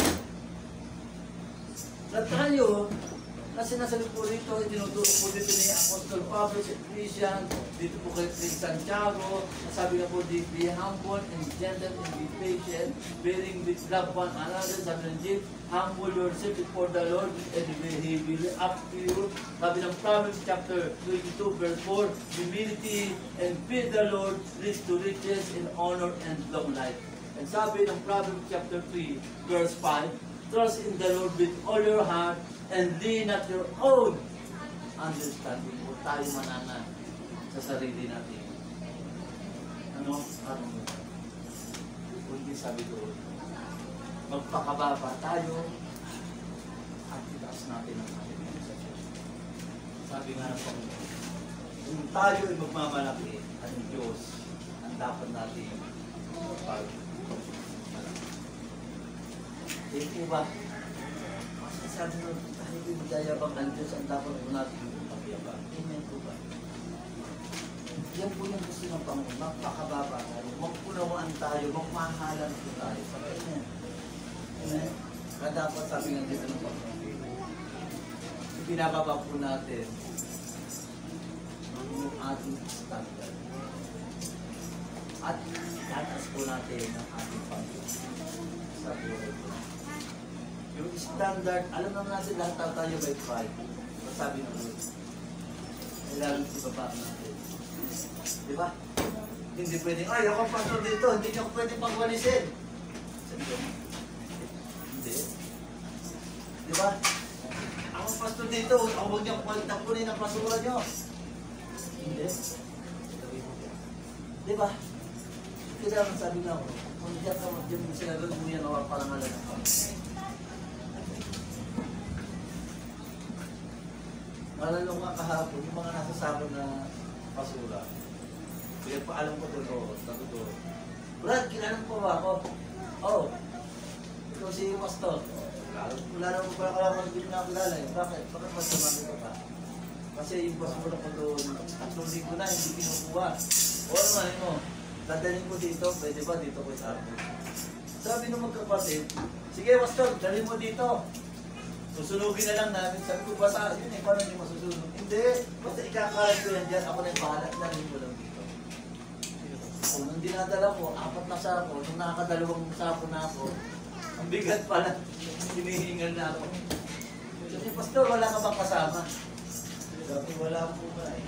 Na tayo, na sinasabi po rito, tinuturo po dito ni Apostle Pablo sa Christian, dito po kay Ptr.Jo, sabi nga po, be humble and gentle and be patient, bearing with love one another, sabi ng James, humble yourself before the Lord and He will up to you. Sabi ng Proverbs chapter twenty-two verse four, humility and fear the Lord leads to riches and honor and long life. And sabi ng Proverbs chapter three verse five, trust in the Lord with all your heart and lean not your own understanding. O tayo manana sa sarili natin. Ano? Ano? Kundi sabi doon, magpakababa tayo at itaas natin ang ating sa Diyos. Sabi nga ng Panginoon, kung tayo ay magmamalaki, ang Diyos ang dapat natin magpapagod. Hindi po ba? Kasi sabi mo, tayo yung magyayabang ang Diyos, ang dapat po natin yung pagyabang. Amen po ba? Yan po yung gusto ng Panginoon, magpakababa tayo, magpunawaan tayo, magmahalan po tayo. Sabi, amen. Amen. Kaya dapat sabi nga dito ng Panginoon, pinababa po natin yung ating standard. At tatas po natin ang ating Panginoon sa buhay po. Yung standard, alam naman natin lahat tayo by pride. Sabi ng Lord, kailangan ibaba natin. Di ba? Hindi pwedeng, ay, ako ang pastor dito, hindi niyo ako pwedeng pagwalisin. Hindi. Di ba? Ako ang pastor dito, ako huwag niyo tapunin ang basura niyo. Hindi. Di ba? Kailangan sabi nga ako, kung diyan ka mag-diyan mo sila doon, mo yan mapaparangalan ako. Malalo nga kahapon, yung mga nasa sabon na basura. Kaya pa alam ko totoo, totoo. Brad, kilala mo ba ako? Oo. Oh, ikaw si Pastor. Wala naman pala ka lang hindi na kilala eh. Bakit? Bakit mas sumagi ka pa? Kasi yung basura ko doon, tatlong linggo na, hindi kinukuha. O naman mo, dadalhin ko dito, pwede ba dito ko isarap? Sabi nung magkapatid, sige Pastor, dalhin mo dito. Susunugin na lang namin. Sabi ko, basta yun eh, paano hindi masusunod? Hindi, basta ikakain ko yan dyan, ako na yung bahala, dalhin mo lang dito. Kung nung dinadala ko, apat na sako, nung nakakadalawang sako na ako, ang bigat pala, hinihingal na ako. Sabi, Pastor, wala ka bang kasama? Sabi, wala po ba eh.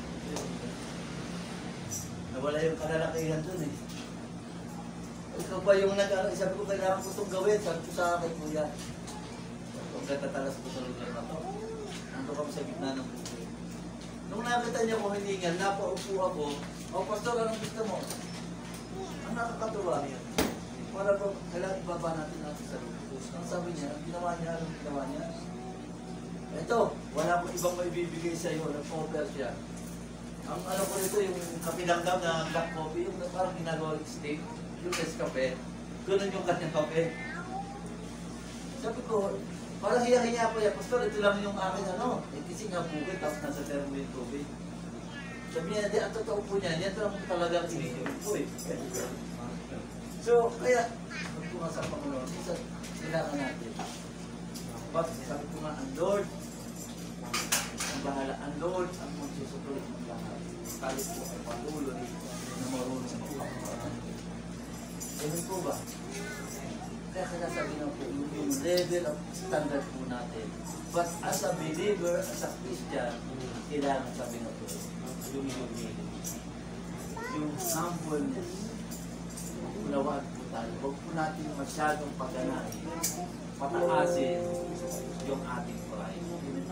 Nawala yung kalalakihan dun eh. Ikaw ba yung nag-ano, sabi ko, kailangan ko itong gawin, sabi ko sa akin, kuya. Huwag katatalas ko sa lugar na to. Nandun kami sa gitna ng buhay. Nung nakita niya ko hiningal, napaupo ako, o Pastor, anong gusto mo? Ang nakakatuwa niya. Para po, kailangan ibaba natin natin sa lupus. Ang sabi niya, ang ginawa niya, anong ginawa niya? Ito, wala akong ibang maibibigay sa iyo, nag-offer siya. Ang alam ko nito, yung kapilanggam na black coffee, yung parang ginagawa steak, yung Nescafe, ganun yung kanyang kape. Sabi ko, parang hiya-hiya po yan, Pastor, ito lang yung akin ano, eh kasi nga bukit, tapos nasa termo yung tubig. Sabi niya, di, ang totoo po niya, yan lang talagang ininom po eh. So, kaya, sabi ko nga sa Panginoon, isa, kailangan natin. But, sabi ko nga, ang Lord, ang bahala, ang Lord, ang magsusutuloy ng lahat. Talit po ay patuloy na marunong sa pagkakaroon. Ganun po ba? Kaya kaya sabi na po, yung, yung level of standard po natin. But as a believer, as a Christian, kailangan sabi na po, yung humility, yung humbleness, unawaan po tayo. Huwag po natin masyadong pagganahin, pataasin yung ating pride.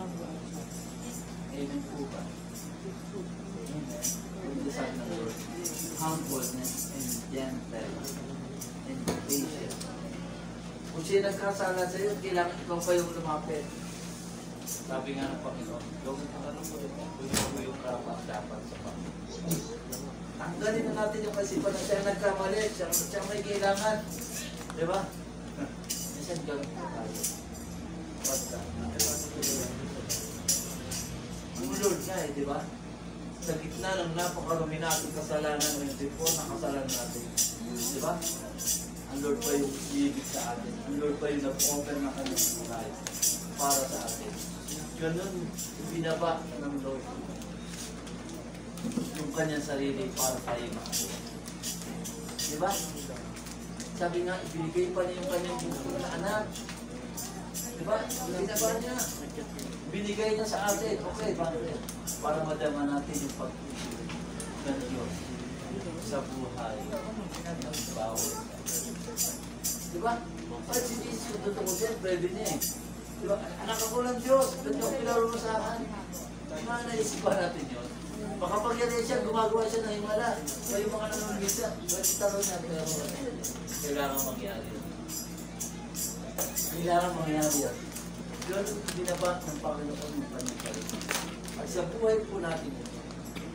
Amen po ba? Amen. Yung design ng Lord, humbleness and gentle and patient. Kung siya nagkasala sa iyo, kailangan ikaw pa yung lumapit. Sabi nga ng Panginoon, gawin ang ano mo ito, kung mo yung karapat dapat sa Panginoon. Tanggalin na natin yung kasipan na siya nagkamali, siya, siya may kailangan. Di ba? Minsan gawin po tayo. Basta. Ang Lord nga eh, di ba? Sa gitna ng napakarami natin kasalanan ng before na kasalanan natin. Di ba? Ang Lord pa yung ibig sa atin. Ang Lord pa yung nag-offer na kanyang buhay para sa atin. Ganun, binaba ng Lord yung kanyang sarili para tayo makakita. Diba? Sabi nga, ibinigay pa niya yung kanyang buhay na anak. Diba? Binaba niya. Binigay niya sa atin. Okay, bakit? Para madama natin yung pag-ibig ng Diyos sa buhay ng bawat. Diba? Kahit si Jesus kung totoo din, pwede niya eh. Diba? Anak ako ng Diyos, ba't yung pinarusahan? Diba, naisipan natin yun? Baka pag yan siya, gumagawa siya ng himala. Kaya yung mga nanunggisa, pwede tanong niya, pero kailangan mangyari yun. Kailangan mangyari yun. Yun ang binaba ng Panginoon ng panipalik. At sa buhay po natin ito,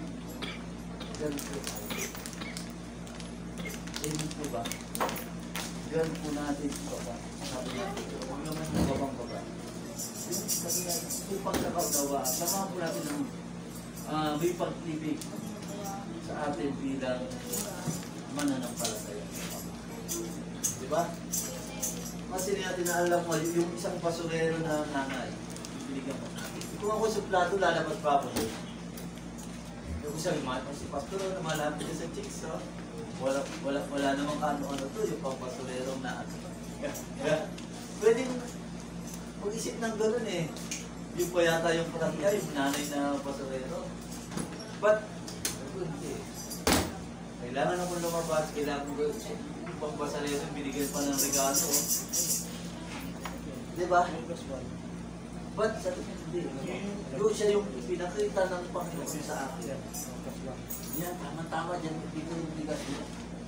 ganun po tayo. Amen po ba? tanggal po natin ito baba. Sabi natin, huwag naman yung babang baba. Yung sabi natin, yung pagkakaunawa, samahan po natin ng uh, may pag-ibig sa atin bilang mananampalataya. Diba? Kasi natin na alam mo, yung isang basurero na nanay, binigyan mo. Kung ako sa plato, lalabas pa ako doon. Yung isang mat, si pastor na malapit sa chicks, no? Wala, wala, wala namang ano-ano to, yung pang basurero na ano. Pwede mag-isip ng gano'n eh. Yung pa yata yung patangya, yung nanay na basurero. But, hindi. Kailangan ako lumabas, kailangan ko yung pang basurero, binigyan pa ng regalo. Diba? But, sabi ko, hindi. Doon siya yung pinakita ng Panginoon sa akin. Yan, tama-tama dyan. Dito yung bigas niya.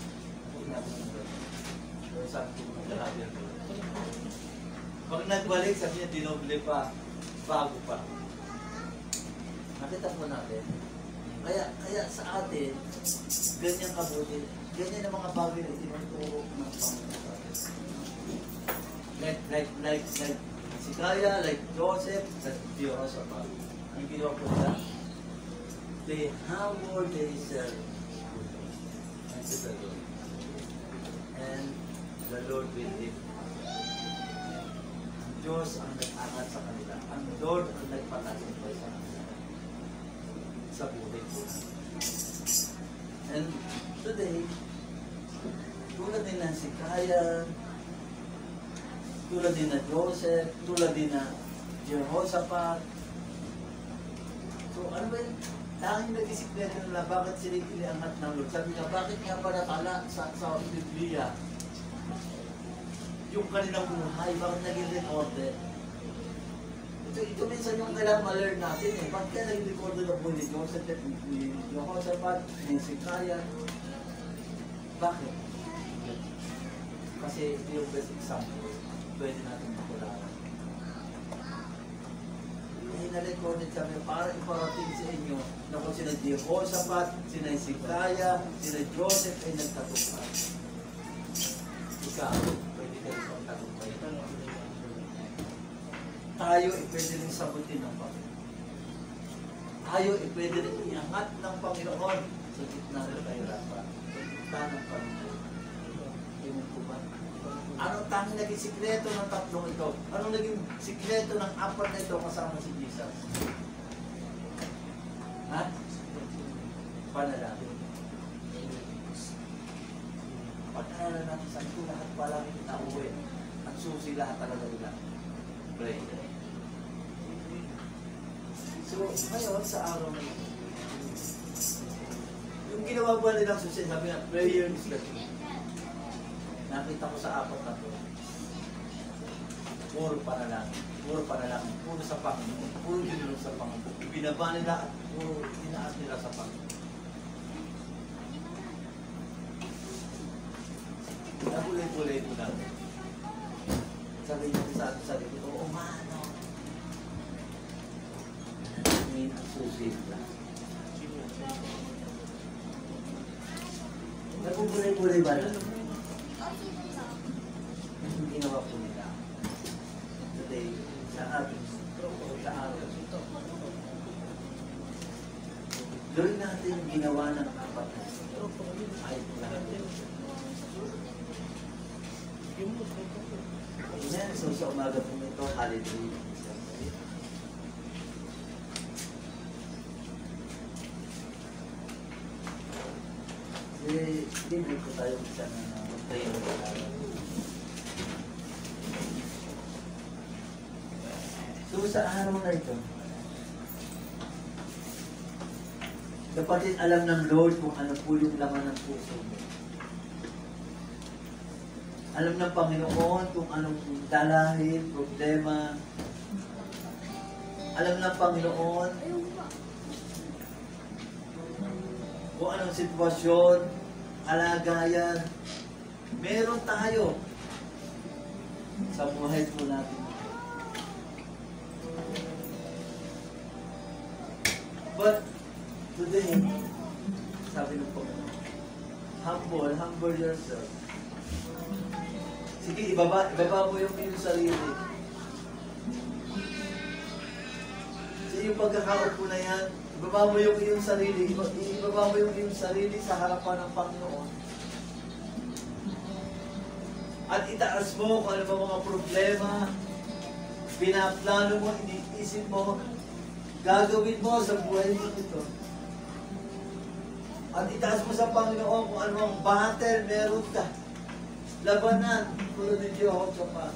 Pero sabi ko, lahat yan. Pag nagbalik, sabi niya, dinoble pa. Bago pa. Nakita po natin. Kaya, kaya sa atin, ganyan kabuti. Ganyan ang mga bagay na itinuturo ng Panginoon. Like, like, like, like, si Kaya, like Joseph, like Jehoshaphat. Ang ginawa po nila, they humble themselves unto the Lord. And the Lord will lift them. Ang Diyos ang nag-angat sa kanila. Ang Lord ang nagpatagumpay sa kanila. Sa buhay po. And today, tulad din na si Kaya, tulad din na Joseph, tulad din na Jehoshaphat. So ano ba yun? Tanging nag-isip na rin nila, bakit sila iniangat ng Lord? Sabi nga, bakit nga ba natala sa, sa Biblia yung kanilang buhay? Bakit naging recorded? Ito, ito minsan yung kailangan ma-learn natin eh. Bakit kaya naging recorded ang buhay ni Joseph, ni Jehoshaphat, ni Sikaya? Bakit? Kasi ito yung best example. Pwede natin makularan. Eh, na-recorded kami para iparating sa inyo na kung sina Jehoshaphat, sina Sikaya, sina Joseph ay nagtatumpay. Ikaw, pwede ka rin magtatumpay. Tayo ay pwede rin sagutin ng Panginoon. Tayo ay pwede rin iangat ng Panginoon sa gitna ng kahirapan. Sa gitna ng Panginoon. Tingnan po ba? Anong tanging naging sikreto ng tatlong ito? Anong naging sikreto ng apat na ito kasama si Jesus? Ha? Panalangin. Pag-aralan natin sa ito, lahat pala rin nauwi. At susi lahat talaga nila. Pray. So, ngayon, sa araw na ito, yung ginawa ba nilang susi, sabi na, prayer is the key. Nakita ko sa apat na ito. Puro panalangin. Puro panalangin. Puro sa Panginoon. Puro dinulong sa Panginoon. Ibinaba nila at puro tinaas nila sa Panginoon. Nagulay-gulay po natin. Sabi niya sa atin sa likod, oo mano. Ngayon ang susit lang. Nagugulay-gulay ba na? Yung ginawa po nila. Today, sa atin, sa araw ito. Gawin natin yung ginawa ng apat na ito. Ay, lahat ito. Amen. So, sa umaga po nito, hallelujah. Eh, hindi po tayo isa na magtayo ng araw. So, sa araw na ito, dapat din alam ng Lord kung ano po yung laman ng puso mo. Alam ng Panginoon kung anong dalahin, problema. Alam ng Panginoon kung anong sitwasyon, alagayan. Meron tayo sa buhay po natin. But today, sabi ng Panginoon, humble, humble yourself. Sige, ibaba, ibaba mo yung iyong sarili. Sa iyong pagkakaupo na yan, ibaba mo yung iyong sarili, ibaba mo yung iyong sarili sa harapan ng Panginoon. At itaas mo kung ano ba mga problema, pinaplano mo, iniisip mo, gagawin mo sa buhay mo ito. At itaas mo sa Panginoon kung ano ang battle meron ka. Labanan, tulad ni Jehoshaphat.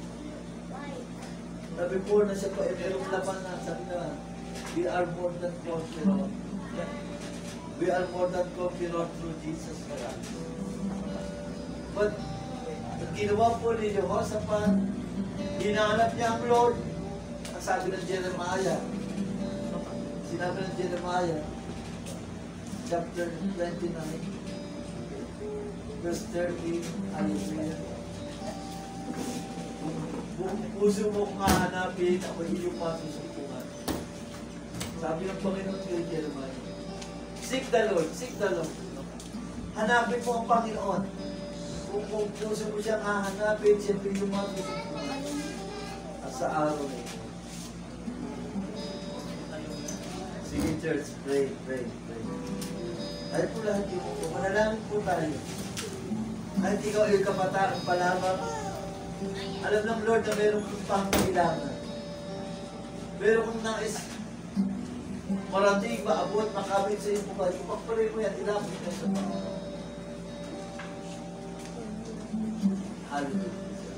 Na before na siya pa, eh, merong labanan. Sabi na, we are more than conqueror. We are more than conqueror through Jesus Christ. But, ang ginawa po ni Jehoshaphat, hinanap niya ang Lord. Ang sabi ng Jeremiah, sinabi ng Jeremiah, chapter twenty-nine, verse thirty, hallelujah. Kung puso mo kung hahanapin, ako iyong pasusupungan. Sabi ng Panginoon kay Jeremiah, seek the Lord, seek the Lord. Hanapin mo ang Panginoon. Kung, kung puso mo siyang hahanapin, siyempre iyong pasusupungan. At sa araw na ito. Sige church, pray, pray, pray. Tayo po lahat yung manalangin po tayo. Kahit ikaw ay kabataan pa lamang, alam ng Lord na meron kong pangkailangan. Meron kong nais marating, maabot, makabit sa iyong buhay. Kung pagpalay mo yan, ilapit na sa Panginoon. Hallelujah.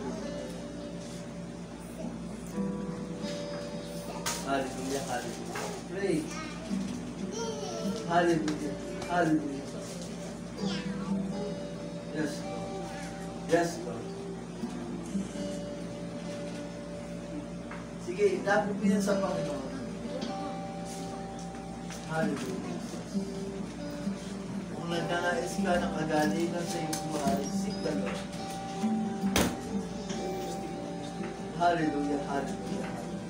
Hallelujah, hallelujah. Pray. Hallelujah. Hallelujah. Yes, Lord. Yes, Lord. Sige, ilapit mo yan sa Panginoon. Hallelujah. Kung nagkakais ka ng kagalingan sa iyong buhay, seek the Lord. Hallelujah, hallelujah.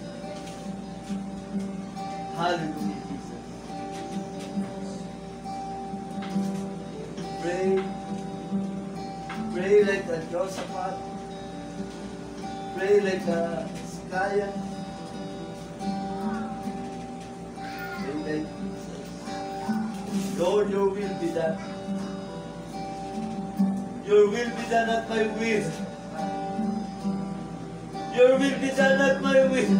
Hallelujah, Jesus. Pray. Pray like a Josaphat. Pray like a Skaya. Pray like Jesus. Lord, your will be done. Your will be done at my will. Your will be done at my will.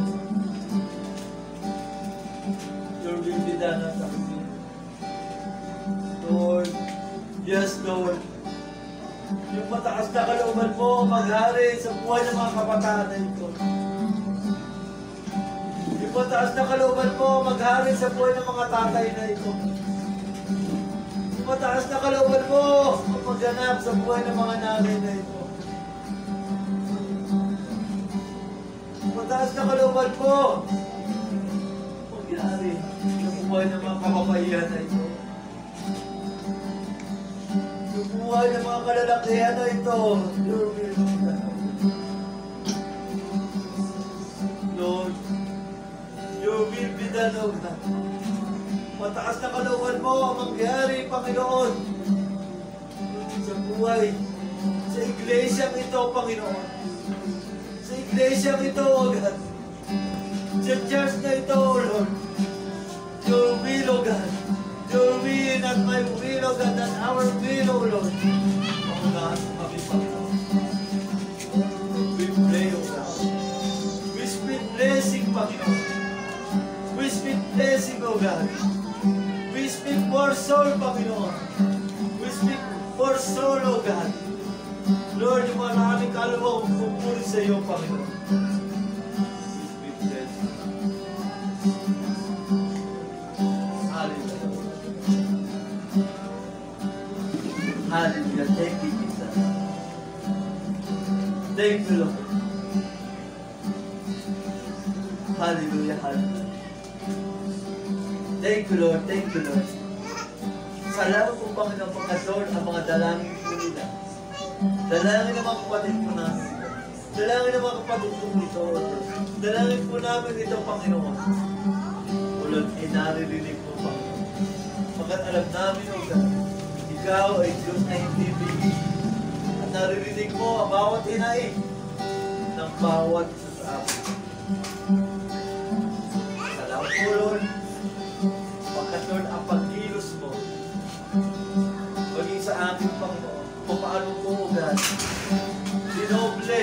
Your will be done at my will. Lord, yes, Lord. Yung mataas na kalooban mo, maghari sa buhay ng mga kabataan na ito. Yung mataas na kalooban mo, maghari sa buhay ng mga tatay na ito. Yung mataas na kalooban mo, magganap sa buhay ng mga nanay na ito. Yung mataas na kalooban mo, maghari sa buhay ng mga kababaihan na ito. Yung buhay ng mga kalalakihan na ito, your will be done. Lord, your will be done, O God. Mataas na kalooban mo ang mangyari, Panginoon, sa buhay, sa iglesyang ito, Panginoon. Sa iglesyang ito, O God. Sa church na ito, O Lord. Your will, O God. Your will, not my will, O God, not our will, O Lord. Pangunahan mo kami, Panginoon. We pray, O God. We speak blessing, Panginoon. We speak blessing, O God. We speak for soul, Panginoon. We speak for soul, O God. Lord, yung maraming kaluluwa kong pupuri sa iyo, Panginoon. We speak blessing. Hallelujah. Hallelujah. Thank you, Jesus. Thank you, Lord. Hallelujah. Hallelujah. Thank you, Lord. Thank you, Lord. Salamat po, Panginoon, Panginoon, ang mga dalangin po nila. Dalangin ng mga kapatid po namin. Dalangin ng mga kapatid po nito. Dalangin po namin ito, Panginoon. Ulan ay naririnig po, Panginoon. Pagkat alam namin, O God, Ikaw ay Diyos na hindi bigay. At naririnig mo ang bawat hinaing ng bawat isa sa amin. Salamat po, Lord. Pagkat, Lord, ang pagkilos mo, maging sa amin, Panginoon, kung paano mo, God, dinoble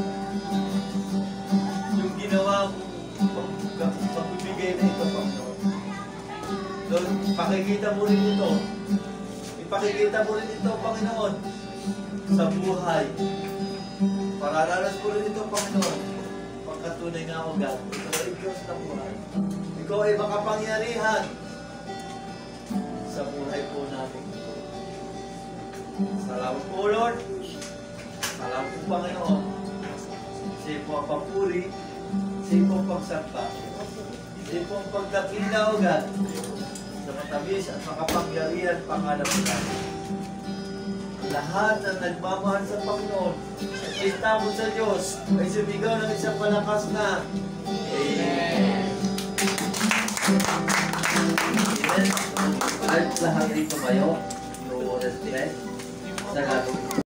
yung ginawa mo pagbibigay na ito, Panginoon. Lord, pakikita mo rin ito. Ipakikita mo rin ito, Panginoon, sa buhay. Pararanas mo rin ito, Panginoon. Pagkatunay nga ako, God. Ikaw ay Diyos na buhay. Ikaw ay makapangyarihan sa buhay po namin. Salamat po, Lord. Salamat po, Panginoon. Siya po ang papuri. Siya po ang pagsamba. Siya po ang pagdakila, O God, sa matamis at makapangyarihan pangalan mo namin. Lahat na nagmamahal sa Panginoon at istamot sa Diyos ay sumigaw ng isang malakas na Amen. Amen. At lahat dito kayo, no rest, sa